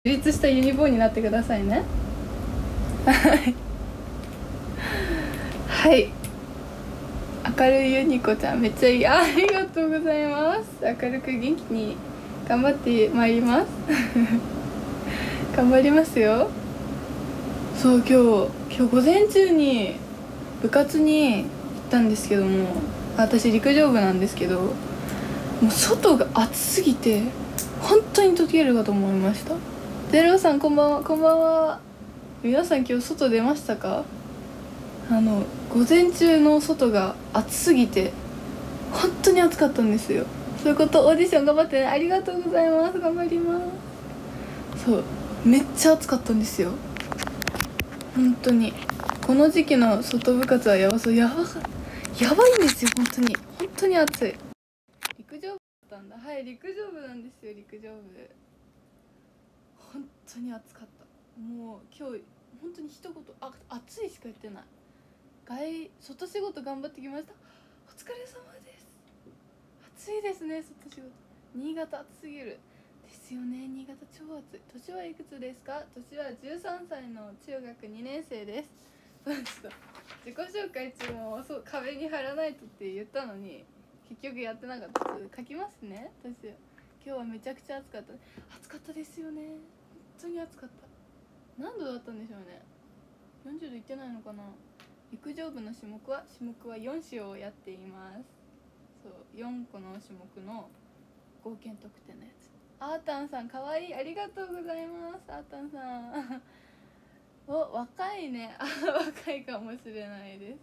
自立したユニボーンになってくださいね。はいはい、明るいユニコちゃんめっちゃいい。ありがとうございます。明るく元気に頑張ってまいります頑張りますよ。そう、今日午前中に部活に行ったんですけども、私陸上部なんですけど、もう外が暑すぎて本当に溶けるかと思いました。ゼロさんこんばんは。こんばんは。皆さん今日外出ましたか？午前中の外が暑すぎて本当に暑かったんですよ。そういうこと。オーディション頑張ってね。ありがとうございます。頑張ります。そう、めっちゃ暑かったんですよ。本当にこの時期の外部活はやばいんですよ。本当に暑い。陸上部だったんだ。はい、陸上部なんですよ。陸上部本当に暑かった。もう今日本当に一言暑いしか言ってない。外仕事頑張ってきました。お疲れ様です。暑いですね、外仕事。新潟暑すぎるですよね。新潟超暑い。年はいくつですか？年は13歳の中学2年生です。ちょっと自己紹介中も壁に貼らないとって言ったのに結局やってなかった。書きますね。私今日はめちゃくちゃ暑かったですよね。本当に暑かった。何度だったんでしょうね。40度いってないのかな。陸上部の種目は4種をやっています。そう、4個の種目の合計得点のやつ。アータンさんかわいい。ありがとうございます。アータンさんお、若いね。若いかもしれないです。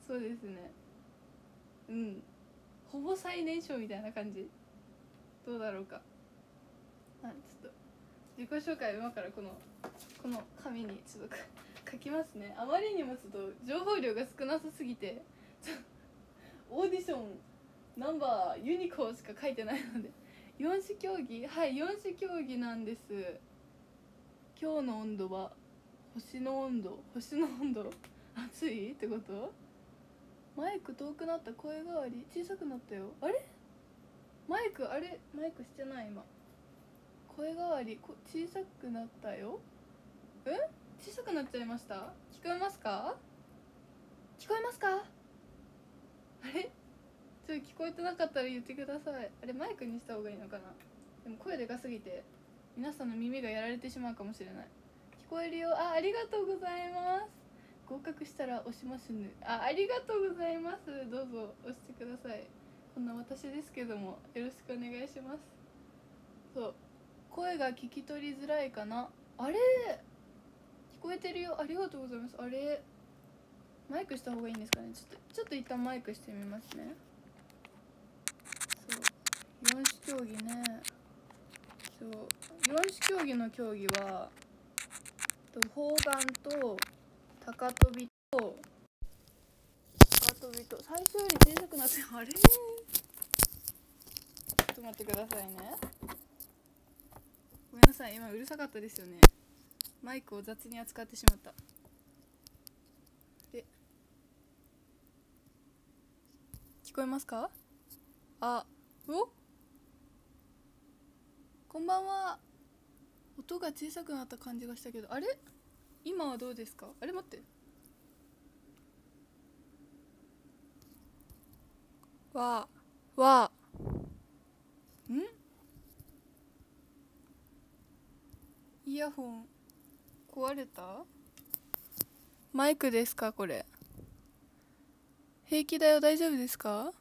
そうですね。うん、ほぼ最年少みたいな感じ。どうだろうか。ちょっと自己紹介今からこの紙にちょっと書きますね。あまりにもちょっと情報量が少なさすぎてオーディションナンバーユニコーンしか書いてないので。4種競技、はい、4種競技なんです。今日の温度は星の温度暑いってこと？マイク遠くなった。声変わり小さくなったよ。あれマイクしてない。今声変わり小さくなったよ。小さくなっちゃいました。聞こえますか？あれちょっと聞こえてなかったら言ってください。あれマイクにした方がいいのかな。でも声でかすぎて皆さんの耳がやられてしまうかもしれない。聞こえるよ。ありがとうございます。合格したら押しますね。ありがとうございます。どうぞ押してください。こんな私ですけどもよろしくお願いします。そう、声が聞き取りづらいかな。あれ聞こえてるよ。ありがとうございます。あれマイクした方がいいんですかね。ちょっと一旦マイクしてみますね。そう、4種競技ね。そう、4種競技の競技は砲丸と高跳びと最初より小さくなって。あれちょっと待ってくださいね。ごめんなさい、今うるさかったですよね。マイクを雑に扱ってしまった。聞こえますか？こんばんは。音が小さくなった感じがしたけど、あれ今はどうですか？あれ待って。イヤホン壊れた？マイクですかこれ？平気だよ。大丈夫ですか？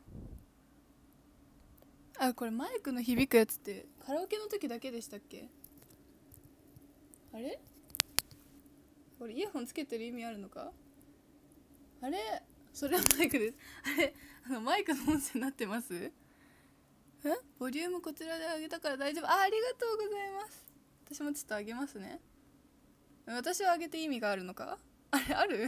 これマイクの響くやつってカラオケの時だけでしたっけ？あれこれイヤホンつけてる意味あるのか？あれそれはマイクです。あれマイクの音声になってます？ボリュームこちらで上げたから大丈夫。ありがとうございます。私もちょっと上げますね。私は上げて意味があるのか？ある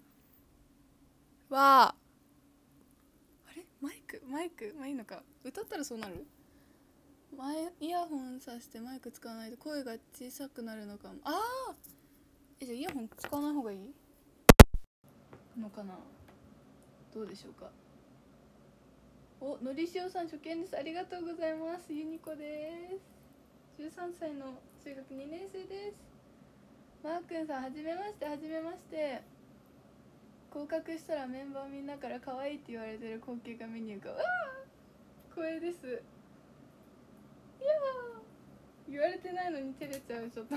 あれマイクいいのか。歌ったらそうなる？イヤホンさしてマイク使わないと声が小さくなるのかも。じゃあイヤホン使わない方がいいのかな。どうでしょうか。のりしおさん初見です。ありがとうございます。ユニコです。13歳の中学2年生です。マーくんさん、はじめまして。はじめまして。合格したらメンバーみんなから可愛いって言われてる光景が目に浮かぶ。光栄です。いやー、言われてないのに照れちゃう。ちょっと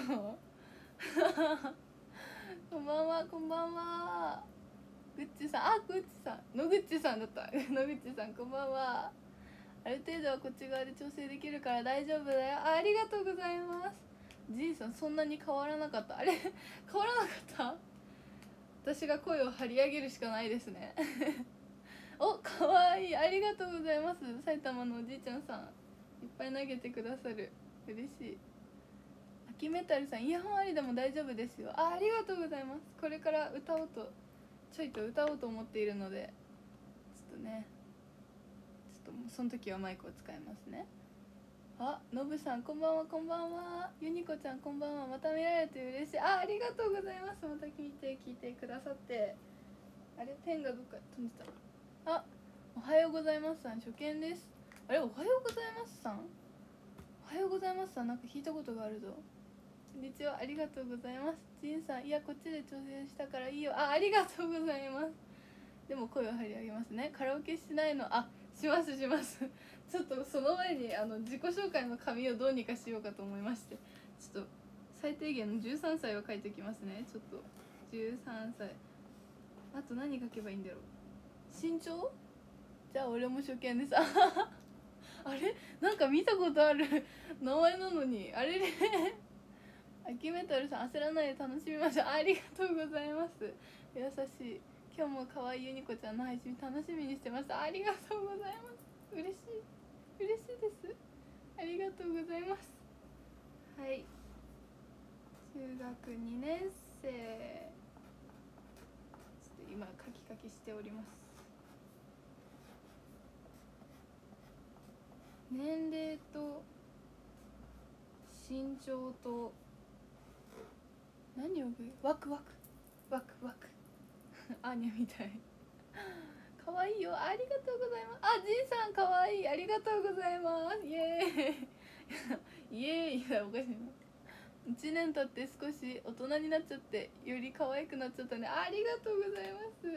こんばんは。こんばんは。グッチさん、グッチさん、野口さんだった野口さん、こんばんは。ある程度はこっち側で調整できるから大丈夫だよ。ありがとうございます。ジンさん、そんなに変わらなかった。あれ変わらなかった。私が声を張り上げるしかないですねお、かわいい。ありがとうございます。埼玉のおじいちゃんさん、いっぱい投げてくださる。嬉しい。秋メタルさん、イヤホンありでも大丈夫ですよ。ありがとうございます。これから歌おうと歌おうと思っているので、ちょっとね、もうその時はマイクを使いますね。あ、のぶさん、こんばんは。こんばんは。ゆにこちゃん、こんばんは。また見られて嬉しい。ありがとうございます。また聞いてくださって。あれ、ペンがどっか飛んでた。あ、おはようございますさん、初見です。あれ、おはようございますさん、おはようございますさん、なんか聞いたことがあるぞ。こんにちは。ありがとうございます。ジンさん、いや、こっちで挑戦したからいいよ。ありがとうございます。でも声を張り上げますね。カラオケしないの？しますちょっとその前に自己紹介の紙をどうにかしようかと思いまして、ちょっと最低限の13歳を書いておきますね。ちょっと13歳、あと何書けばいいんだろう。身長？じゃあ俺も初見です。あれ、なんか見たことある名前なのに。あれれ秋メタルさん、焦らないで楽しみましょう。ありがとうございます。優しい。今日も可愛いゆにこちゃんの配信楽しみにしてました。ありがとうございます。嬉しいです。ありがとうございます。はい、中学2年生、ちょっと今カキしております。年齢と身長と何をワクアーニャみたいかわいいよ。ありがとうございます。ジンさんかわいい。ありがとうございます。イエーイイエーイ。いや、おかしいな。1年経って少し大人になっちゃってより可愛くなっちゃったね。ありがとうございます。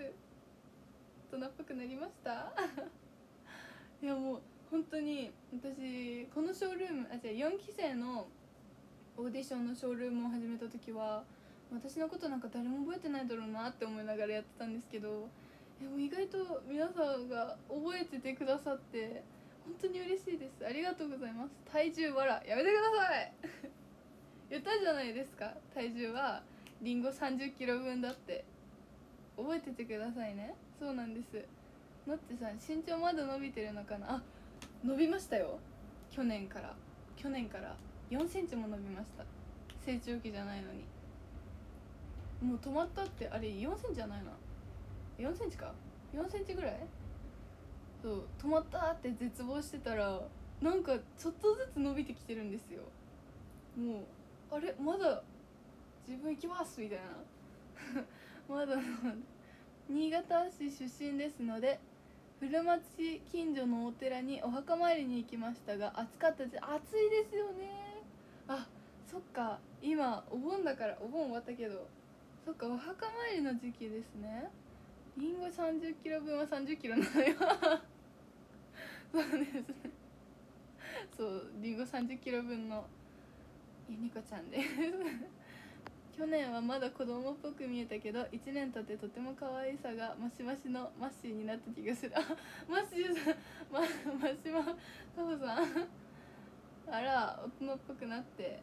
大人っぽくなりましたいや、もう本当に私このショールーム4期生のオーディションのショールームを始めた時は私のことなんか誰も覚えてないだろうなって思いながらやってたんですけど、でも意外と皆さんが覚えててくださって本当に嬉しいです。ありがとうございます。体重わらやめてください言ったじゃないですか。体重はリンゴ30キロ分だって。覚えててくださいね。そうなんです。のってさん、身長まだ伸びてるのかな。伸びましたよ。去年から4センチも伸びました。成長期じゃないのに。もう止まったって。あれ4センチじゃないな、4センチか、4センチぐらい。そう止まったって絶望してたらなんかちょっとずつ伸びてきてるんですよ。もうあれまだ自分行きますみたいなまだ新潟市出身ですので古町近所のお寺にお墓参りに行きましたが暑かったです。暑いですよね。そっか、今お盆だから、お盆終わったけど、そっか、お墓参りの時期ですね。リンゴ30キロ分は30キロなのよそうですね、そうリンゴ30キロ分のゆにこちゃんです去年はまだ子供っぽく見えたけど1年経ってとても可愛さがマシマシのマッシーになった気がする。マッシーさん、マシマカホさんあら、大人っぽくなって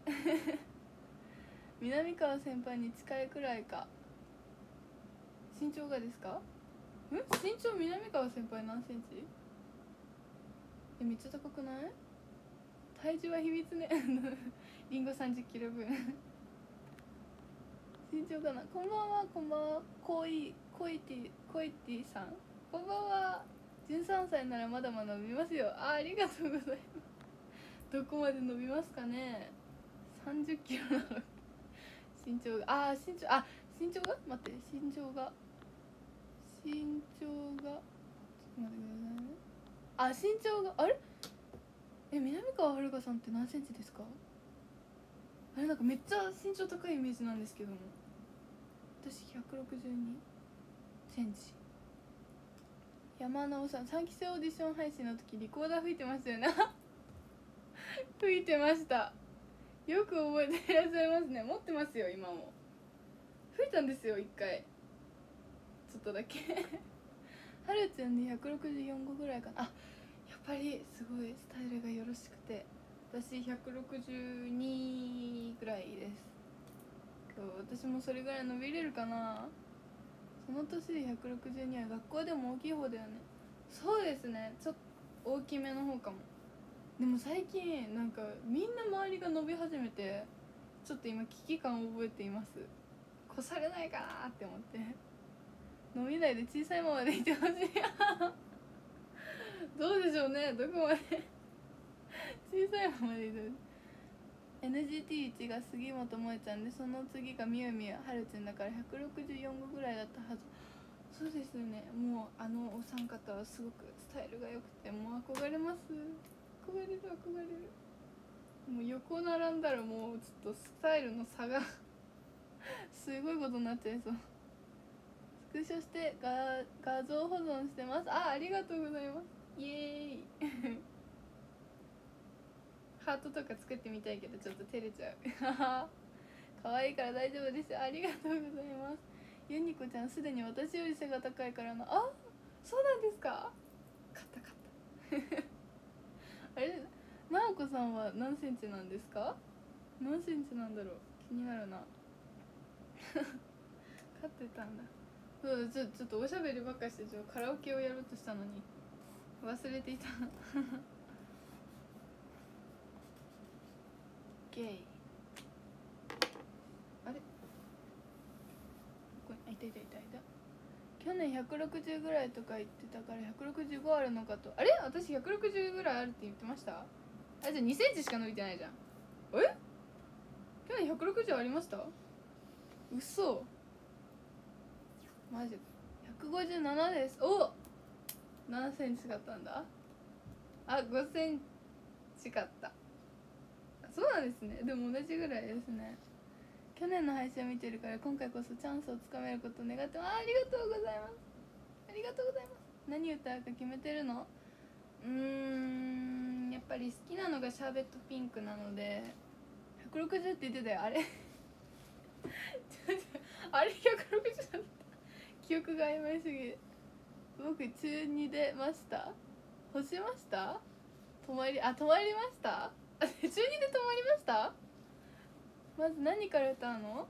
南川先輩に近いくらいか。身長がですか？身長南川先輩何センチ？めっちゃ高くない？体重は秘密ねリンゴ30キロ分身長かな。こんばんは。コイティさん、こんばんは。13歳ならまだまだ伸びますよ。ありがとうございます。どこまで伸びますかね。30キロなの身長が身長が待って、身長がちょっと待ってくださいね。身長があれ南川遥さんって何センチですか？ あれなんかめっちゃ身長高いイメージなんですけども、私162センチ。山直さん、3期生オーディション配信の時リコーダー吹いてましたよね吹いてました。よく覚えていらっしゃいますね。持ってますよ今も。吹いたんですよ一回、ちょっとだけはるちゃんで164号ぐらいかな。あ、やっぱりすごいスタイルがよろしくて、私162ぐらいです。私もそれぐらい伸びれるかな。その年で162は学校でも大きい方だよね。そうですね、ちょっと大きめの方かも。でも最近なんかみんな周りが伸び始めて、ちょっと今危機感を覚えています。越されないかなって思って、伸びないで小さいままでいてほしいどうでしょうね、どこまで小さいままでいてほしい。NGT1 が杉本萌ちゃんで、その次がみゆみゆはるちゃんだから164号ぐらいだったはず。そうですよね。もうあのお三方はすごくスタイルが良くて、もう憧れます。憧れる憧れる。もう横並んだらもうちょっとスタイルの差がすごいことになっちゃいそう。スクショして画像保存してます。ありがとうございます。イエーイハートとか作ってみたいけどちょっと照れちゃう可愛いから大丈夫です。ありがとうございます。ユニコちゃんすでに私より背が高いからな。あ、そうなんですか。勝ったあれ、なおこさんは何センチなんですか。何センチなんだろう、気になるな勝ってたんだ。そうだ、ちょっとおしゃべりばっかしてカラオケをやろうとしたのに忘れていたゲイ、あれ、ここにいた。去年160ぐらいとか言ってたから165あるのかと。あれ、私160ぐらいあるって言ってました。あ、じゃあ2センチしか伸びてないじゃん。え、去年160ありました。嘘、マジ157です。お、何センチ買ったんだ。あ、5センチ買った。そうなんですね。でも同じぐらいですね。去年の配信を見てるから今回こそチャンスをつかめることを願ってます。ありがとうございます。ありがとうございます。何歌うか決めてるの？やっぱり好きなのがシャーベットピンクなので160って言ってたよ。あれあれ160だった。記憶が曖昧すぎる。僕中2でました。干しました。止まりました中2で止まりました。まず何から歌うの？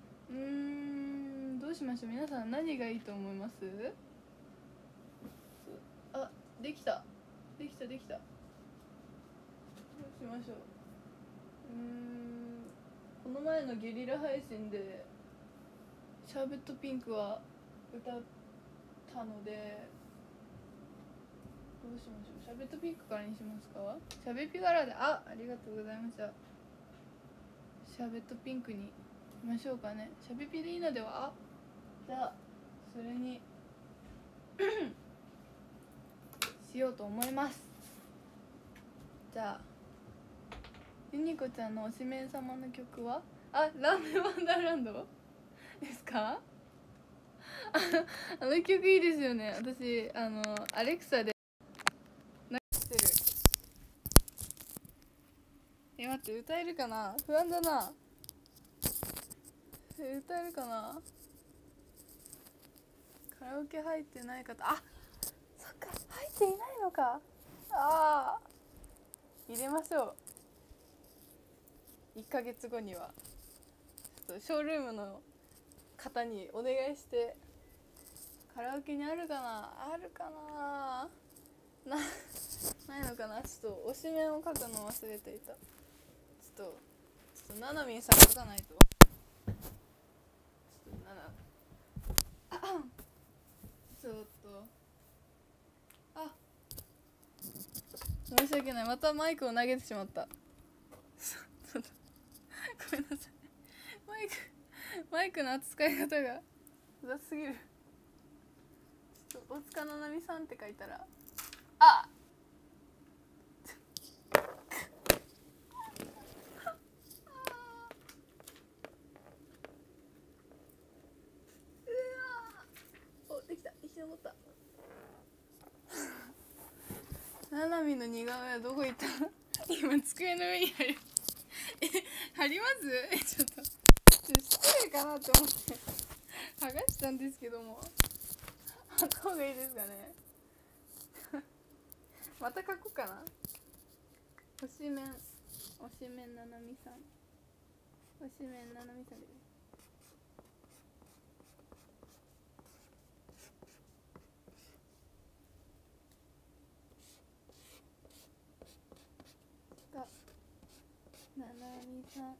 どうしましょう。皆さん何がいいと思います？あ、できたどうしましょう。この前のゲリラ配信でシャーベットピンクは歌ったので、どうしましょう。シャーベットピンクからにしますか。シャベピ柄で、ありがとうございました。シャーベットピンクにしましょうかね。シャベピでいいのでは。じゃあそれにしようと思います。じゃあユニコちゃんの推しメン様の曲はラーメンワンダーランドですか。あの曲いいですよね。私アレクサで流してる。待って、歌えるかな、不安だな。歌えるかな。カラオケ入ってない方、そっか、入っていないのか。入れましょう。1ヶ月後にはちょっとショールームの方にお願いして、カラオケにあるかな。ないのかな。ちょっと推しメンを書くの忘れていた。ちょっとななみんさん書かないと。ちょっと申し訳ない。またマイクを投げてしまった。ごめんなさい。マイクの扱い方が雑すぎる。ちょっと大塚ななみさんって書いたら、 みの似顔絵はどこ行ったの？今机の上に貼る。貼ります？ちょっと失礼かなって思って剥がしたんですけども、貼った方がいいですかね。また書こうかな。推しメンななみさん、推しメンななみさんです。ななみさん、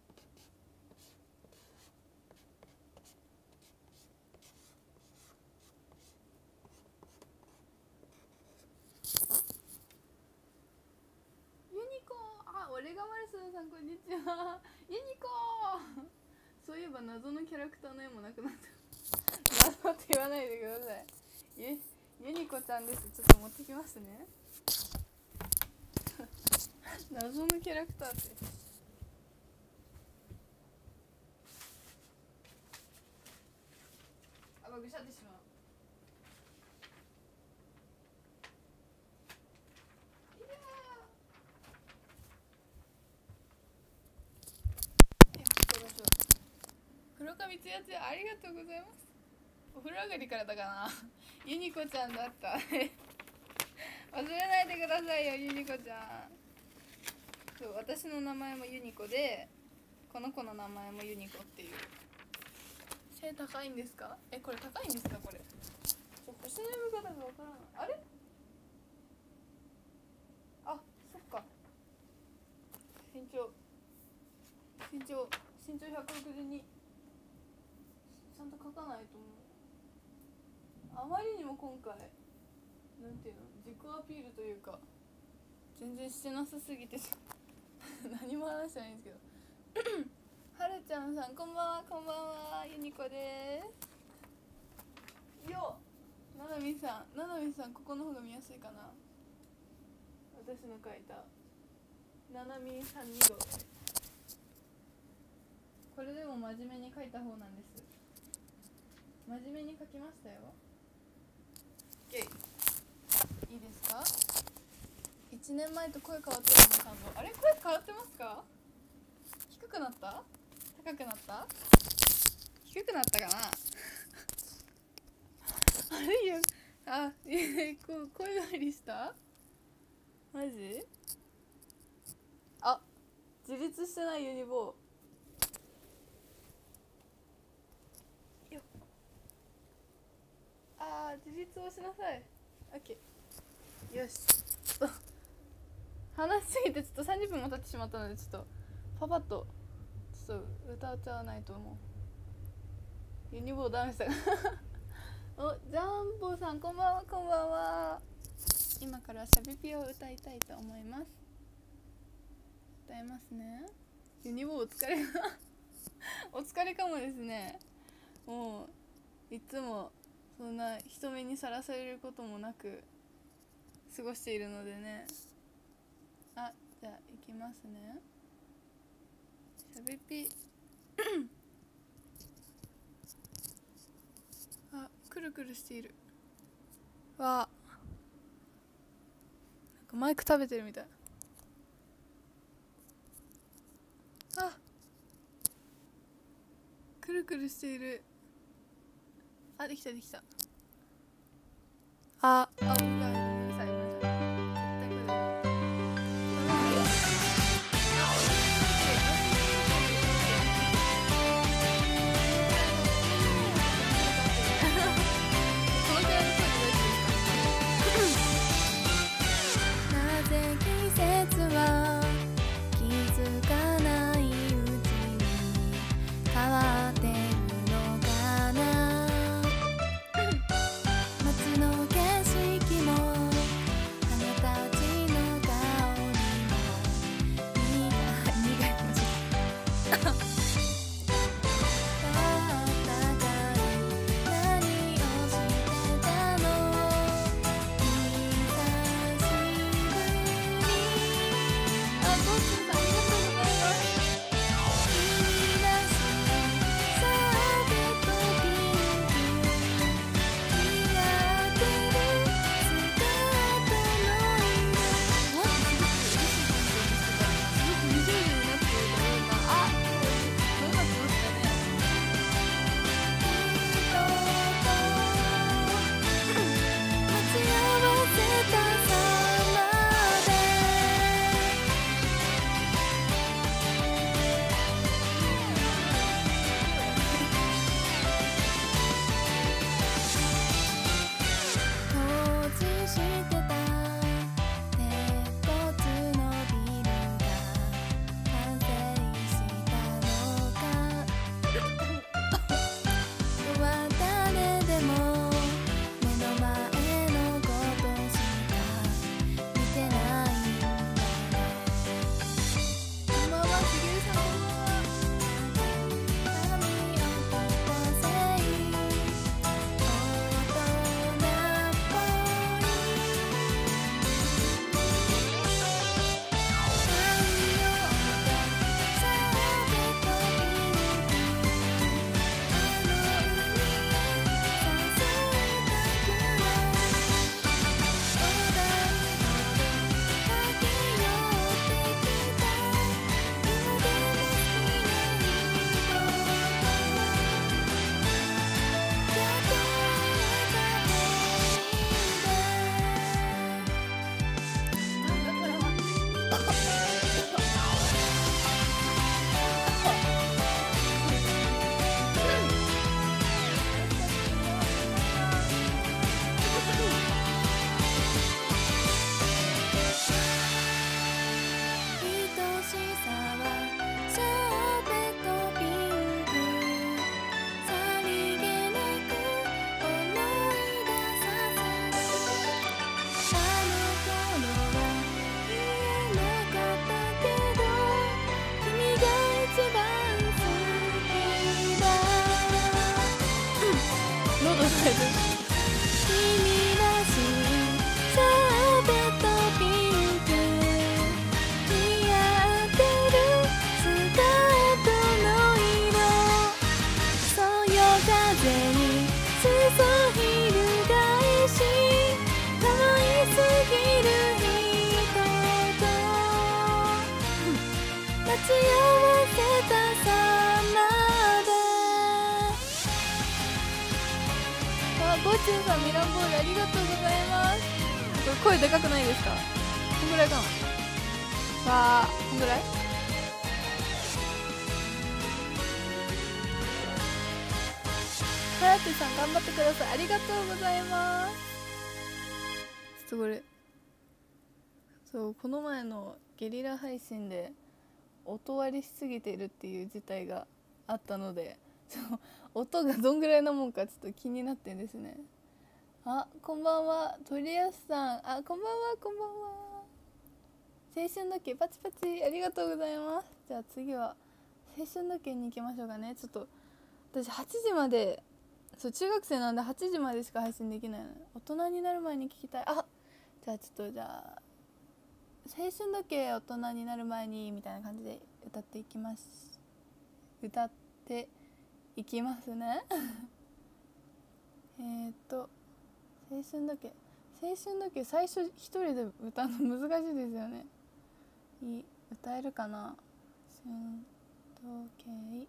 ユニコー、あ、俺がマルスさんこんにちは。ユニコー、そういえば謎のキャラクターの絵もなくなった。謎って言わないでください。ユニコちゃんです。ちょっと持ってきますね。謎のキャラクターって、あばぐしゃってしまう。黒髪ツヤツヤ、ありがとうございます。お風呂上がりからだかな。ユニコちゃんだった。忘れないでくださいよ、ユニコちゃん。そう、私の名前もユニコで、この子の名前もユニコっていう。背高いんですか？これ高いんですか？これ星の読み方がわからない。あれ、あ、そっか。身長162。ちゃんと書かないと思う。あまりにも今回なんていうの、自己アピールというか全然してなさすぎて何も話してないんですけどはるちゃんさんこんばんは。こんばんは、ユニコです。よっ、ななみさん、ここの方が見やすいかな。私の書いたななみさん2号。これでも真面目に書いた方なんです。真面目に書きましたよ。いいですか？1年前と声変わってるの感動。あれ、声変わってますか？低くなった？高くなった？低くなったかなあれよ、あ、声変わりした？マジ？あ、自立してないユニボー。あー、自立をしなさい。オッケー。よし。ちょっと話しすぎてちょっと30分も経ってしまったので、ちょっとパパッとちょっと歌っちゃわないと思う。ユニボーダメしたお、ジャンボさんこんばんは。こんばんは。今からシャビピを歌いたいと思います。歌いますね。ユニボーお疲れお疲れかもですね。もういつもそんな人目にさらされることもなく過ごしているのでね。あ、じゃあいきますね。しゃべぴあ、くるくるしている。わあ、なんかマイク食べてるみたい。あ、くるくるしている。あ、できたできた。あ、うわ、ごめんなさい、ごめんなさい。絶対これだ。 なぜ季節は気づかないうちに変わってるのかな。街の景色もたさまで。 ゴチュンさんミランボールありがとうございます。これ声でかくないですか？こんぐらいかな。わあ、こんぐらい。はやてさん頑張ってください。ありがとうございます。ちょっとこれそうこの前のゲリラ配信で音割りしすぎてるっていう事態があったので、そう音がどんぐらいのもんかちょっと気になってんですね。あ、こんばんは、鳥安さん。あ、こんばんは、こんばんは。青春時計パチパチありがとうございます。じゃあ次は青春時計に行きましょうかね。ちょっと私8時まで、そう中学生なんで8時までしか配信できないので、大人になる前に聞きたい。あ、じゃあちょっとじゃあ青春時計大人になる前にみたいな感じで歌っていきます。歌っていきますね青春時計最初一人で歌うの難しいですよね。歌えるかな。青春時計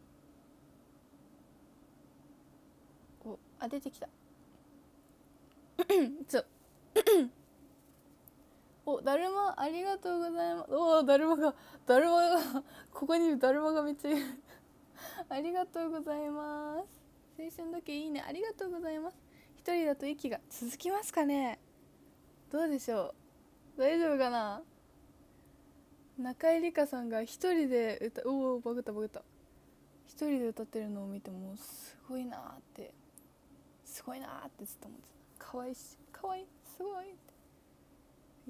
出てきただるまありがとうございます。だるまがここにだるまがめっちゃいるありがとうございます。青春時計いいね、ありがとうございます。一人だと息が続きますかね。どうでしょう、大丈夫かな。中井梨花さんが一人でバグった一人で歌ってるのを見てもすごいなーってずっと思ってた。かわいいし、かわいい、すごいって。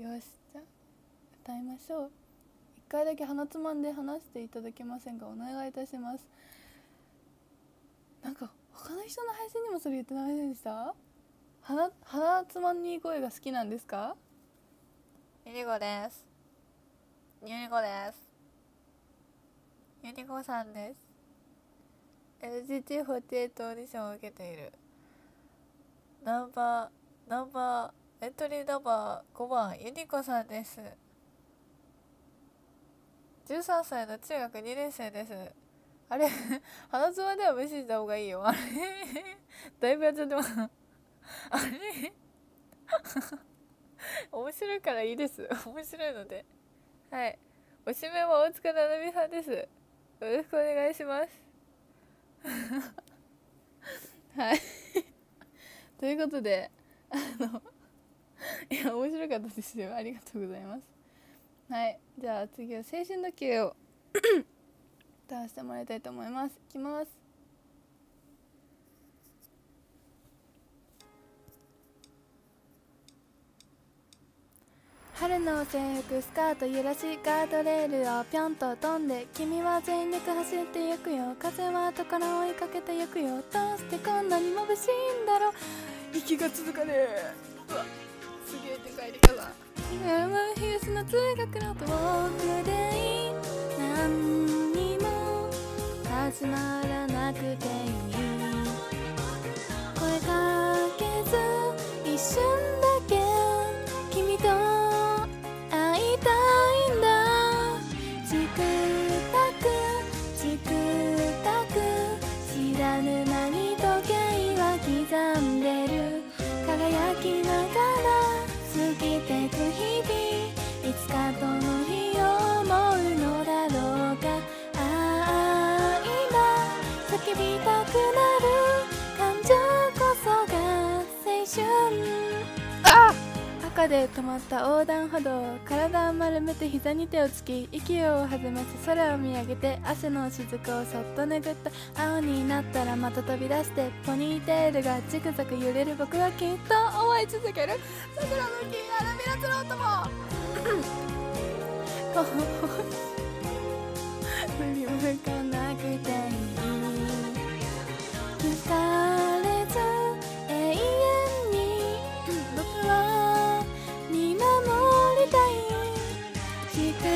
よし、じゃあ歌いましょう。一回だけ鼻つまんで話していただけませんか。お願いいたします。なんか他の人の配信にもそれ言ってませんでした？鼻つまんに声が好きなんですか？ ユニコです。ユニコさんです。 LGT48 オーディションを受けているエントリーナンバー5番ユニコさんです。13歳の中学2年生です。あれ鼻つまでは無視した方がいいよ。あれだいぶやっちゃってますあれ面白いからいいです。面白いので。はい、おしめは大塚ななみさんです。よろしくお願いしますはいということでいや面白かったですよ。ありがとうございます。はい、じゃあ次は青春時計を歌わせてもらいたいと思います。いきます。 春の制服スカート揺らしガードレールをぴょんと飛んで、君は全力走ってゆくよ、風は後から追いかけてゆくよ、どうしてこんなに眩しいんだろう、 息が続かねえ。うわすげえでかいリカさん。 東の通学路遠くでいい、何にも始まらなくていい、声かけず一瞬だけ君と会いたいんだ、チクタク知らぬ間に時計は刻んでる、輝きながら過ぎてく日々、いつかこの日を思うのだろうか、今叫びたくなる感情こそが青春。赤で止まった横断歩道、体を丸めて膝に手をつき、息を弾ませ空を見上げて、汗の雫をそっと拭った。青になったらまた飛び出して、ポニーテールがジグザグ揺れる、僕はきっと思い続ける、桜の木荒びらつろうとも振り向かなくていい、聞かれず永遠に僕は見守りたい、チク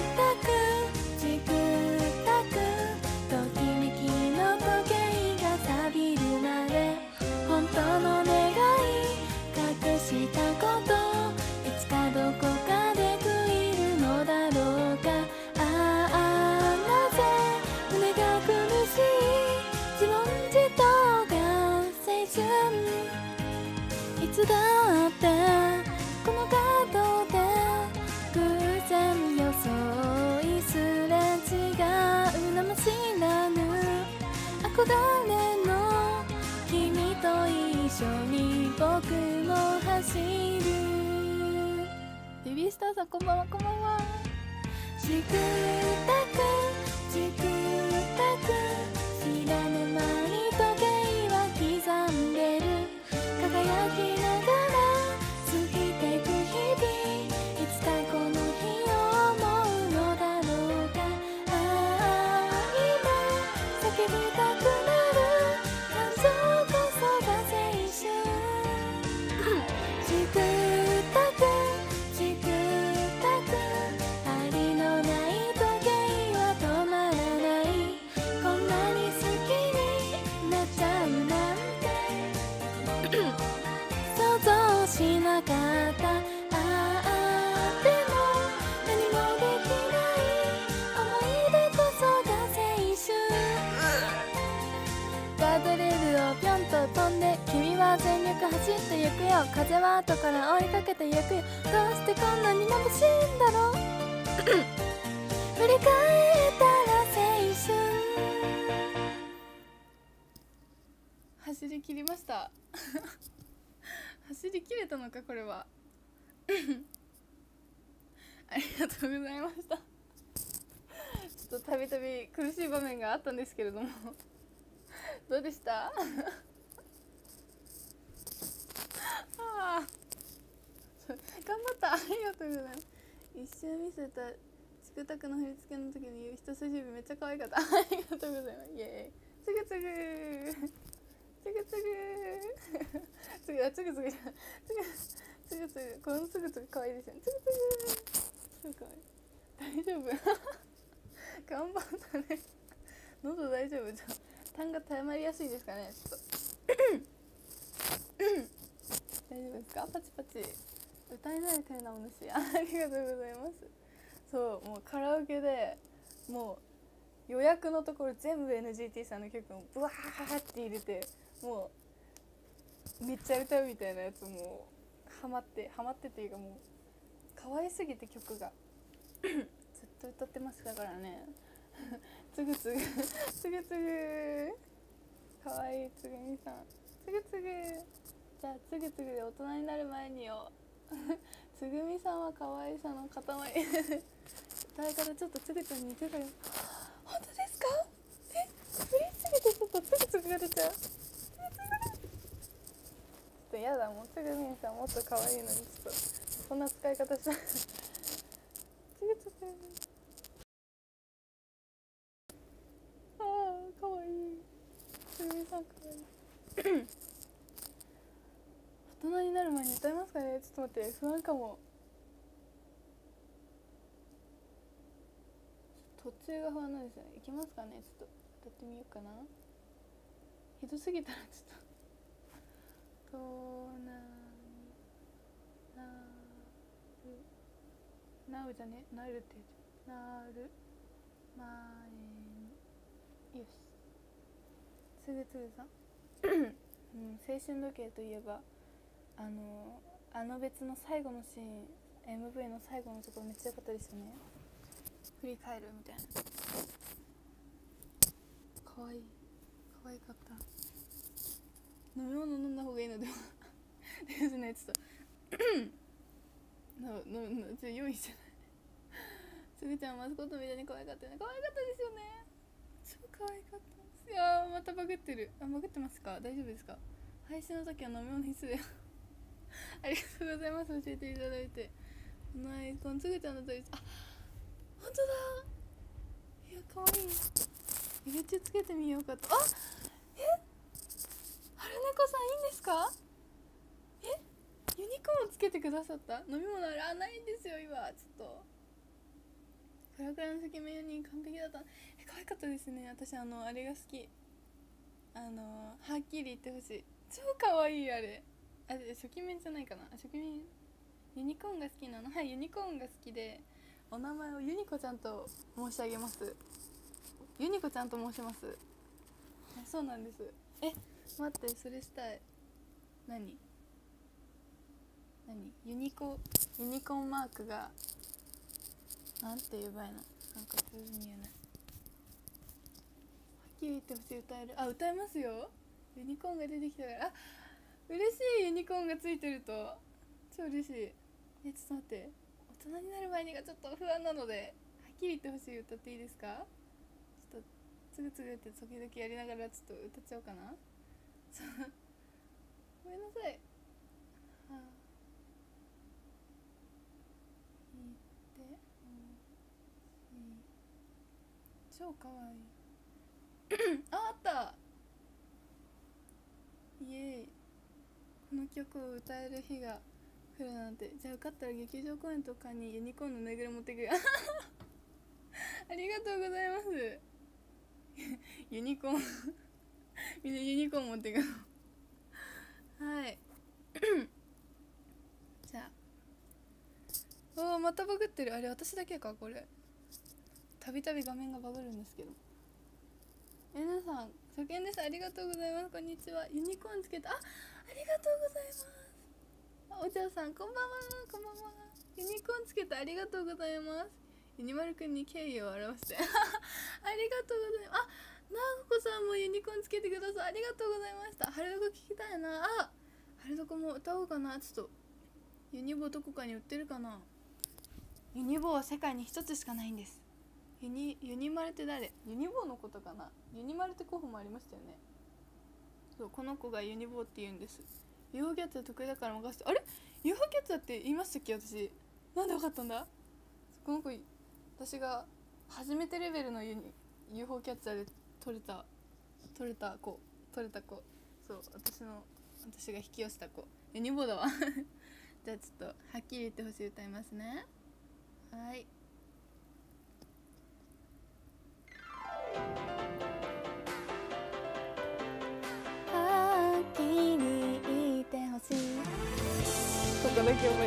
タクときめきの時計が錆びるまで、本当の願い隠したこと、いつかどこかで食いるのだろうか、あなつだってこの角で偶然装いすれ違う名も知らぬ憧れの君と一緒に僕も走る。ベビースターさんこんばんは。こんばんは。チクタクチクタク知らぬ間に時計は刻んでる。輝きながら過ぎてく日々いつかこの日を思うのだろうか。ああ今叫びたくなる感情こそが青春。チクタクチクタクありのない時計は止まらない。こんなに好きになっちゃうなんて想像しなかった。ああでも何もできない思い出こそが青春。ガードレールをぴょんと飛んで君は全力走ってゆくよ。風は後から追いかけてゆくよ。どうしてこんなに眩しいんだろう振り返ったら青春。 走り切りました走り切れたのかこれはありがとうございましたちょっとたびたび苦しい場面があったんですけれどもどうでしたああ頑張った。ありがとうございます。一瞬見せたチクタクの振り付けの時に人差し指めっちゃ可愛かった。ありがとうございます。イエーイ。つぐつぐつぐつぐつぐつぐつぐつぐつぐつぐこのつぐつぐ可愛いですよね。つぐつぐ超可愛い。大丈夫頑張ったね。喉大丈夫？じゃあ痰が溜まりやすいですかね。ちょっと大丈夫ですか？パチパチ歌い慣れてるなお主。ありがとうございます。そうもうカラオケでもう予約のところ全部 NGT さんの曲をブワーって入れてもうめっちゃ歌うみたいなやつもハマってっていうかもう可愛すぎて曲がずっと歌ってましたからねつぐつぐつぐつぐかわいいつぐみさんつぐつぐじゃあつぐつぐで大人になる前によつぐみさんは可愛さの塊歌い方ちょっとつぐちゃんに似てたよ。本当ですか？振りすぎてちょっとつぐつぐが出ちゃう。ちょっとやだもうつぐみさんもっと可愛いのにちょっとそんな使い方したつぐつぐあーかわいいつぐみさんかわいい大人になる前に歌いますかね。ちょっと待って不安かも。途中が不安なんですよね。いきますかね。ちょっと歌ってみようかな。ひどすぎたらちょっとなるじゃねなるって言うなる前によしつぐつぐさん青春時計といえばあの別の最後のシーン MV の最後のところめっちゃ良かったですよね。振り返るみたいなかわいかった。飲み物飲んだ方がいいのではですね。ちょっと用意してないつぐちゃんマスコットみたいに可愛かったよね。可愛かったですよね。超可愛かったです。いやまたバグってる。バグってますか？大丈夫ですか？配信の時は飲み物必須だよありがとうございます。教えていただいて。このアイコンつぐちゃんのとり本当だ。いや可愛い。入れてつけてみようかと。春猫さんいいんですか？ユニコーンをつけてくださった。飲み物ないんですよ今。ちょっとクラクラの赤面4人完璧だった。可愛かったですね。私あれが好き。はっきり言ってほしい。超可愛いあれ。初期面じゃないかな。初期面ユニコーンが好きなの。はい、ユニコーンが好きでお名前をユニコちゃんと申し上げます。ユニコちゃんと申します。そうなんです。待ってそれしたい。何ユニコーンマークがなんて言えばいいの、なんか上手に言えない。はっきり言ってほしい。歌える？あ、歌えますよ。ユニコーンが出てきたから。あ、嬉しい。ユニコーンがついてると超嬉しい。ちょっと待って、大人になる前にがちょっと不安なので、はっきり言ってほしい歌っていいですか？ちょっとつぐつぐって時々やりながらちょっと歌っちゃおうかな。ごめんなさい。はあ、弾いて、超かわいい。あった。イエーイ。この曲を歌える日が来るなんて。じゃあ受かったら劇場公演とかにユニコーンのぬいぐるみ持ってくる。ありがとうございます。ユニコーンみんなユニコーン持ってくる。はい。じゃあ、またバグってる。あれ私だけかこれ。たびたび画面がバグるんですけど。皆さん初見です。ありがとうございます。こんにちは。ユニコーンつけた。ありがとうございます。お茶さんこんばんは。こんばんは。ユニコーンつけてありがとうございます。ユニマルくんに敬意を表してありがとうございます。あ、なおこさんもユニコーンつけてください。ありがとうございました。春どこ聞きたいな。あ、春どこも歌おうかな。ちょっとユニボどこかに売ってるかな。ユニボは世界に一つしかないんです。ユニマルって誰？ユニボのことかな。ユニマルって候補もありましたよね。そう、この子がユニボって言うんです。UFO キャッチャー得意だから任せて。あれ UFO キャッチャーって言いましたっけ私。なんで分かったんだ。この子私が初めてレベルのUFO キャッチャーで取れた子。そう、私が引き寄せた子。ユニボだわじゃあちょっとはっきり言ってほしい。歌いますね。はい。はっきり言ってほしい。ここだけ覚え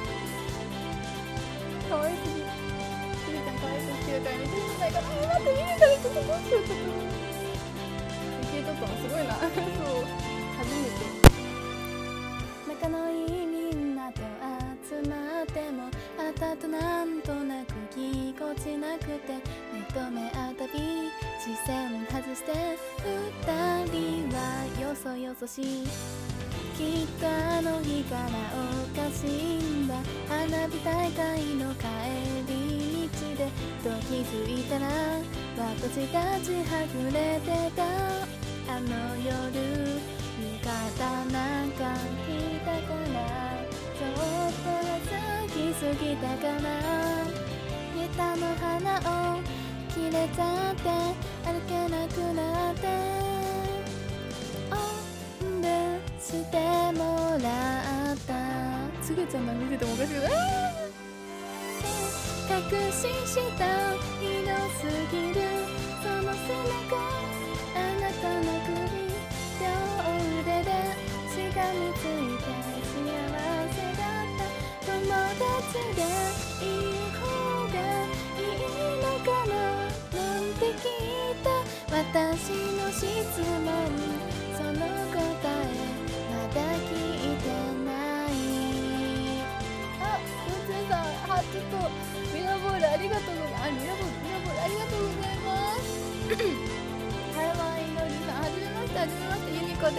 た。かわいすぎ。ゆりちゃんかわいそう好きだから見てみたいかな。待って見るからちょっとどうしよう。ちょっと受け取ったのすごいなそう初めて。仲のいいみんなと集まってもあたとなんとなくぎこちなくて、目と目あたり視線外して二人はよそよそしい。きっとあの日からおかしいんだ。花火大会の帰り道でと気づいたら私たちはぐれてた。あの夜味方なんか来たからちょっと咲きすぎたかな。下駄の花を切れちゃって歩けなくなっておんぶしてもらった。つぐちゃんの見ててもおかしくない？確信したひどすぎるその背中、あなたの首両腕でしがみついて幸せだった友達でいい方がいいのかななんて聞いた私の質問、その答えまだ聞いてない。あ、うつさん、ちょっとミラボールありがとうございます。ミラボールありがとうございます台湾いのりさん、はじめまして、ユニコです。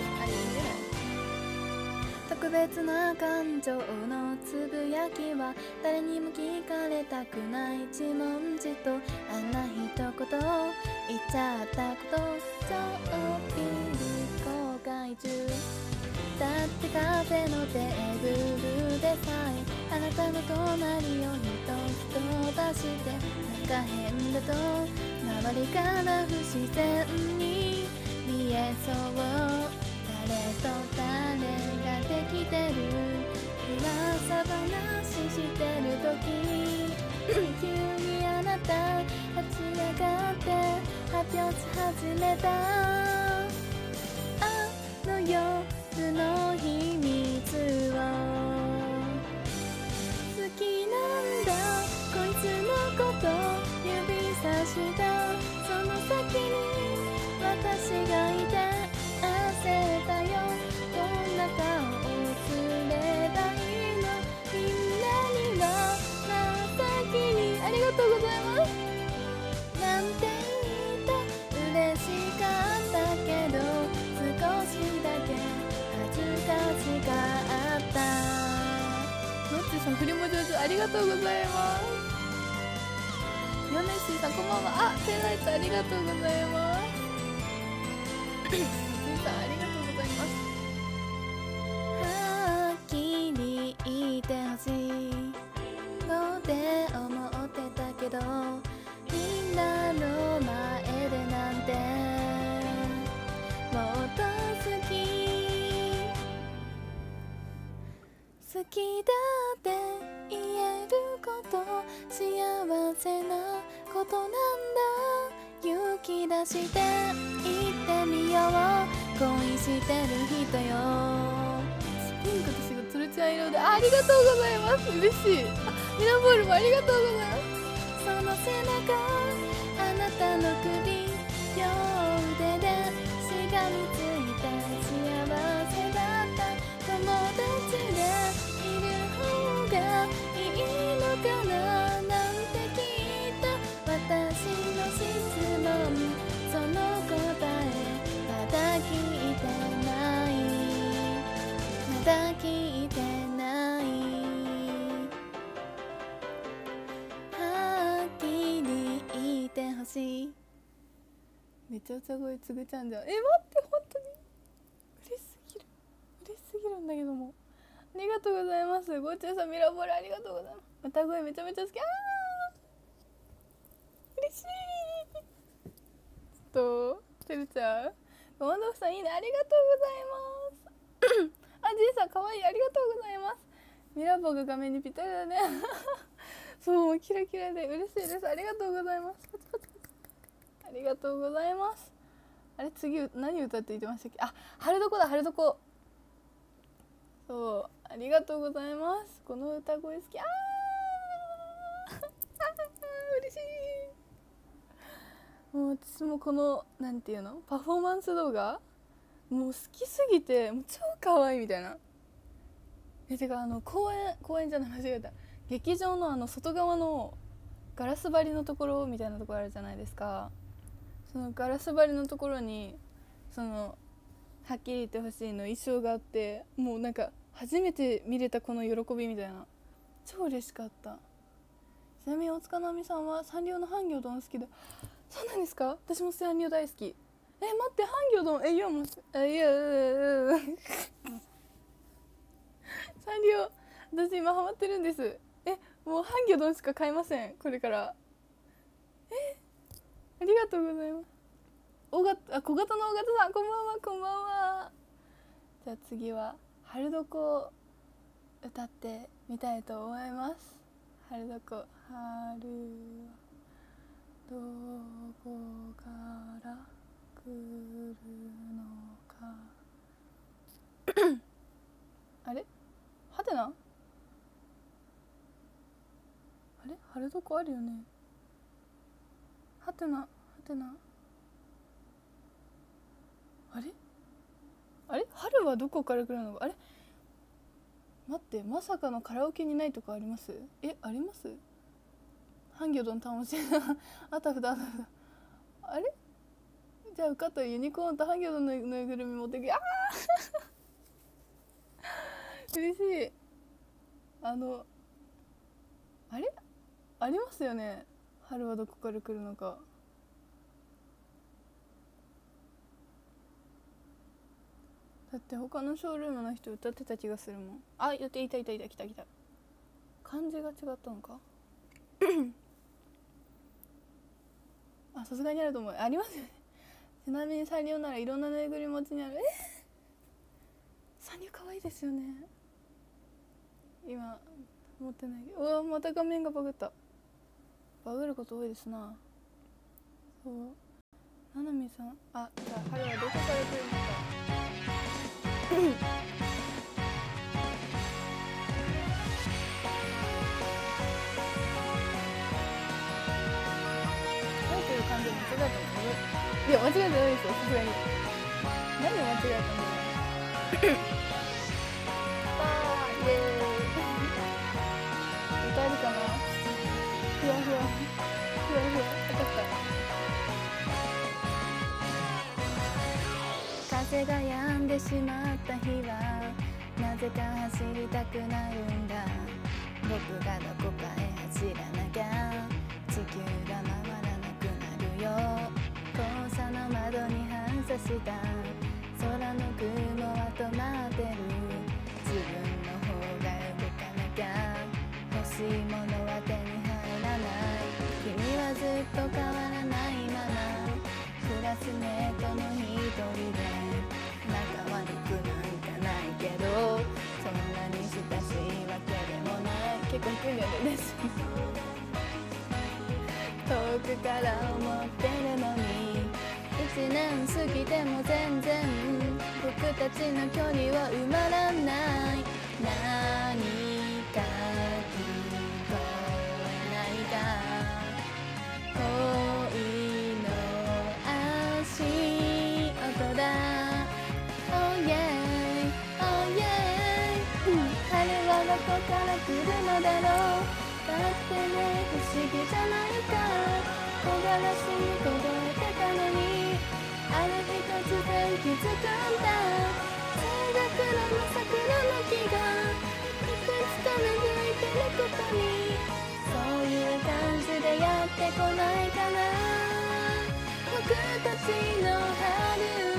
特別な感情のつぶやきは誰にも聞かれたくない自問自答。あんな一言言っちゃったことちょっぴり後悔中だってカフェのテーブルでさえあなたの隣を人出して中変だと周りから不自然に見えそう。誰と誰ができてる噂話してる時急にあなた立ち上がって発表し始めた。あの夜の秘密を好きなんだこいつのこと指さしたその先に私がいて焦ったよどんな顔をすればいいりがとうございます。ヨネシーさんこんばんは。ペンライトありがとうございます。松井さんありがとうございます。 はっきり言ってほしいので思ってたけど、みんなの前でなんてもっと好きだって言えること、幸せなことなんだ。勇気出して言ってみよう、恋してる人よ。 ピンクと白つるちゃん色でありがとうございます。嬉しい。ミラボールもありがとうございます。 その背中、あなたの首、両腕でしがみついて幸せだった友達でいる方がいいのかななんて聞いた私の質問、その答えまだ聞いてない、まだ聞いてない。はっきり言ってほしい。 めっちゃ歌声つぐちゃんじゃん。待って本当に嬉しすぎるんだけども。ありがとうございます。ごちゅうさんミラボールありがとうございます。歌声めちゃめちゃ好き。嬉しい。てるちゃんごま豆腐さんいいね、ありがとうございますあ、じいさんかわいい、ありがとうございます。ミラボーが画面にぴったりだねそうキラキラで嬉しいです。ありがとうございます。パチパチパチありがとうございます。あれ次何歌って言ってましたっけ。あ、春どこだ、春どこ。そうありがとうございます。この歌声好き。嬉しい。もう私もこのなんていうのパフォーマンス動画もう好きすぎて、もう超可愛いみたいな。てか公園じゃない、間違えた。劇場の外側のガラス張りのところみたいなところあるじゃないですか。そのガラス張りのところにはっきり言ってほしいの衣装があって、もうなんか初めて見れたこの喜びみたいな、超嬉しかった。ちなみに大塚なみさんはサンリオのハンギョドン好きで。そうなんですか。私もサンリオ大好き。待ってハンギョドンいやもうサンリオ私今ハマってるんです。もうハンギョドンしか買いませんこれから。ありがとうございます。小型の尾形さんこんばんは、こんばんは。じゃあ次は春どこを歌ってみたいと思います。春どこ、春はどこから来るのかあれはてな、あれ春どこあるよね。はてなはてな、あれ春はどこから来るのか。あれ待って、まさかのカラオケにないとかあります？あります？ハンギョドン楽しいあたふたあたふた。あれじゃあ受かったらユニコーンとハンギョドンのぬいぐるみ持ってく。嬉しい。あれありますよね。春はどこから来るのか。だって他のショールームの人歌ってた気がするもん。いた来た。漢字が違ったのかさすがにあると思う。ありますよね。ちなみにサンリオならいろんなぬいぐるみ持ちにある。サンリオ可愛いですよね。今持ってないけど、また画面がバグった。バグること多いですな。そうななみさん、じゃあ春はどこから来るのかタイトル漢字間違えたの？いや間違えてないですよ、さすがに。何で間違えたんだろうイエーイ歌えるかな。ふわふわ当たった。 風が止んでしまった日はなぜか走りたくなるんだ。 僕がどこかへ走らなきゃ地球が回らなくなるよ。校舎の窓に反射した空の雲は止まってる。自分の方が動かなきゃ欲しいものは手に入らない。君はずっと変わらないままクラスメートの一人で仲悪くなんかないけどそんなに親しいわけでもない。結構低いんだよねです遠くから思ってるのに1年過ぎても全然僕たちの距離は埋まらない。何か聞こえないか恋の足音だ Oh yeah Oh yeah 春はどこから来るのだろう。だってね不思議じゃないか。木枯らしに届いてたのにある日突然気づくんだ。通学路の桜の木がいくつか芽吹いてることにそういう感じでやってこないかな僕たちの春。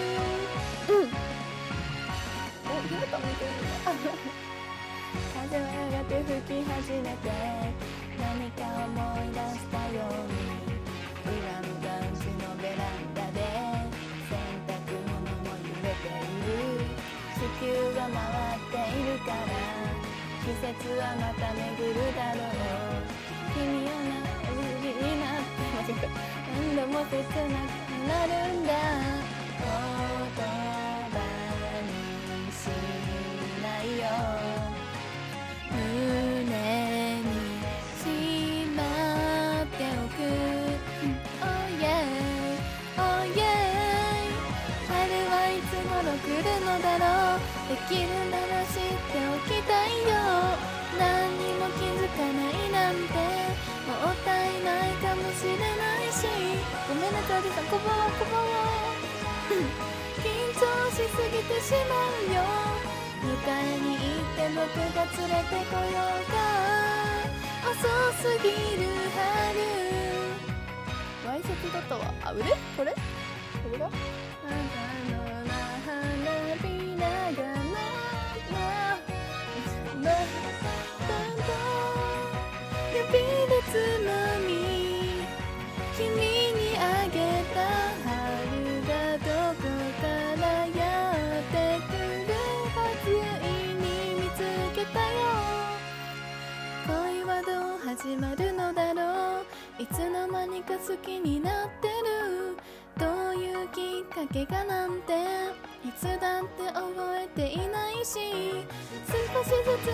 お、ひなた向いてるんだ風はやがて吹き始めて何か思い出したように裏の団地のベランダで洗濯物も揺れている。地球が回っているから季節はまた巡るだろう。君は不思議になって何度も切なくなるんだ。言葉にしないよ胸にしまっておく Oh yeah Oh yeah 春はいつ頃来るのだろう。できるなら知っておきたいよ。何にも気づかないなんてもったいないかもしれないし。ごめんなさいおじさん、こんばんはこんばんは緊張しすぎてしまうよ。迎えに行って僕が連れてこようか。遅すぎる春わいせつだったわ。あ、腕これこれが花の花びらが指でつまみ君にあげた春がどこからやってくるはずいに見つけたよ。恋はどう始まるのだろう。いつの間にか好きになってる。どういうきっかけかなんていつだって覚えていないし少しずつ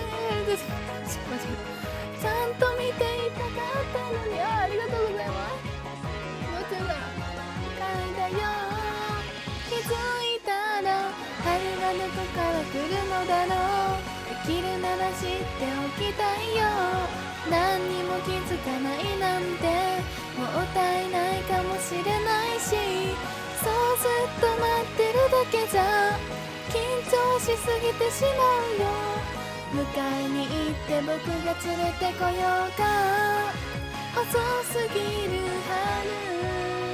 ちゃんと見ていたかったのに。ありがとうございます。もうちょいだだよ気づいたら春がどこから来るのだろう。できるなら知っておきたいよ。何にも気づかないなんてもったいないかもしれないしそうずっと待ってるだけじゃ緊張しすぎてしまうよ。迎えに行って僕が連れてこようか。遅すぎる春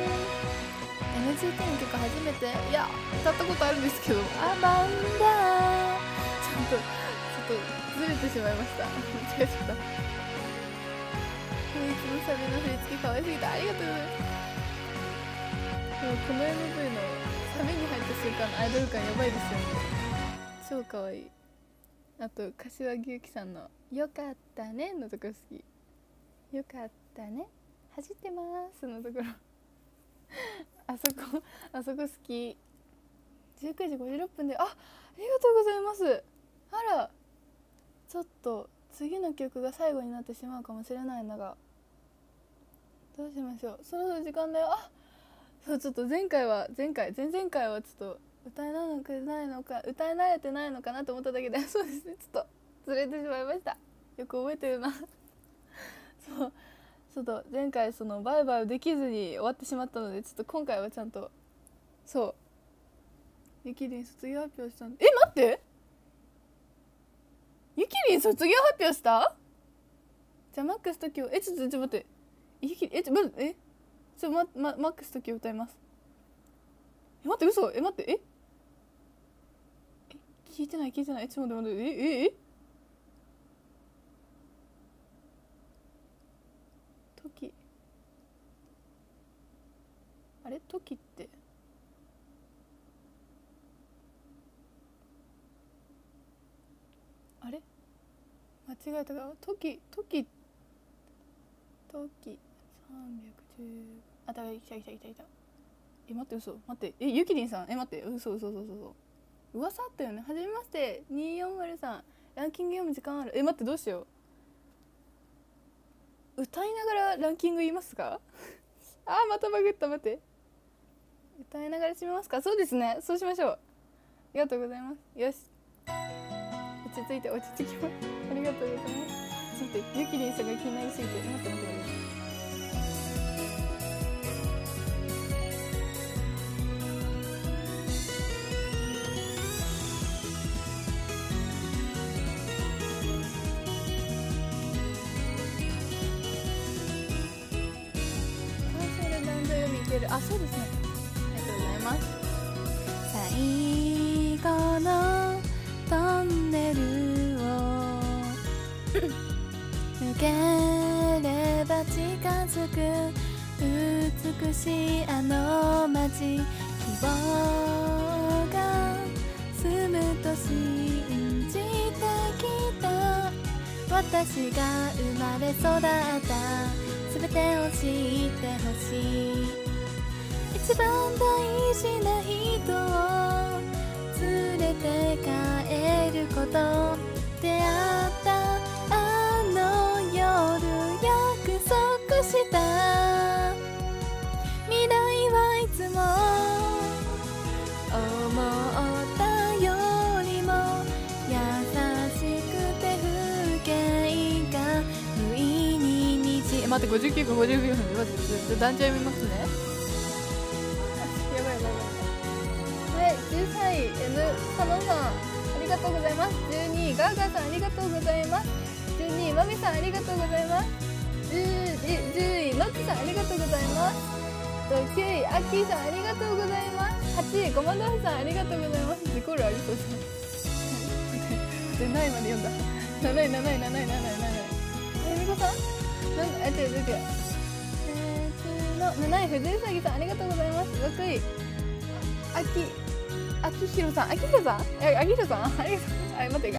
NGT の曲初めていや歌ったことあるんですけどあばんだちょっとずれてしまいました間違えちゃったいつのサビの振り付け可愛すぎてありがとうございます。でもこの MV のサビに入った瞬間のアイドル感やばいですよね。超可愛い。あと柏木由紀さんのよかったねのところ好き。よかったね走ってますのところあそこ好き。19時56分でありがとうございます。あらちょっと次の曲が最後になってしまうかもしれないのがどうしましょう。そろそろ時間だよ。あそうちょっと前々回はちょっと歌え慣れてないのかなと思っただけでそうですねちょっとずれてしまいました。よく覚えてるなそうちょっと前回そのバイバイできずに終わってしまったのでちょっと今回はちゃんとそうゆきりん卒業発表したんで待ってゆきりん卒業発表したじゃあマックス時をちょっと待ってマックス時を歌います。待って嘘待って聞いてないちょっと待って時あれ時ってあれ間違えたか時310あ、だから来た待って嘘待ってゆきりんさん待って嘘噂あったよね。はじめまして240さんランキング読む時間ある待ってどうしよう歌いながらランキング言いますかまたバグった待って歌いながら締めますか。そうですねそうしましょう。ありがとうございます。よし落ち着きますありがとうございます。ちょっとゆきりんさんが気になりすぎて待ってあ、そうですね。ありがとうございます。 最後のトンネルを抜ければ近づく美しいあの街、希望が住むと信じてきた。私が生まれ育った全てを知ってほしい。一番大事な人を連れて帰ること。出会ったあの夜約束した未来はいつも思ったよりも優しくて風景が不意に待って59分59分で待って団長読みますね。はい、13位 N 佐野さんありがとうございます。12位ガーガーさんありがとうございます。12位まみさんありがとうございます。10位のっちさんありがとうございます。9位アッキーさんありがとうございます。8位ごま豆腐さんありがとうございます。自己ルありそうですね。7位まで読んだ。7位あゆみこさん違う7位藤井うさぎさんありがとうございます。6位あきひろさんありがとうございます。待って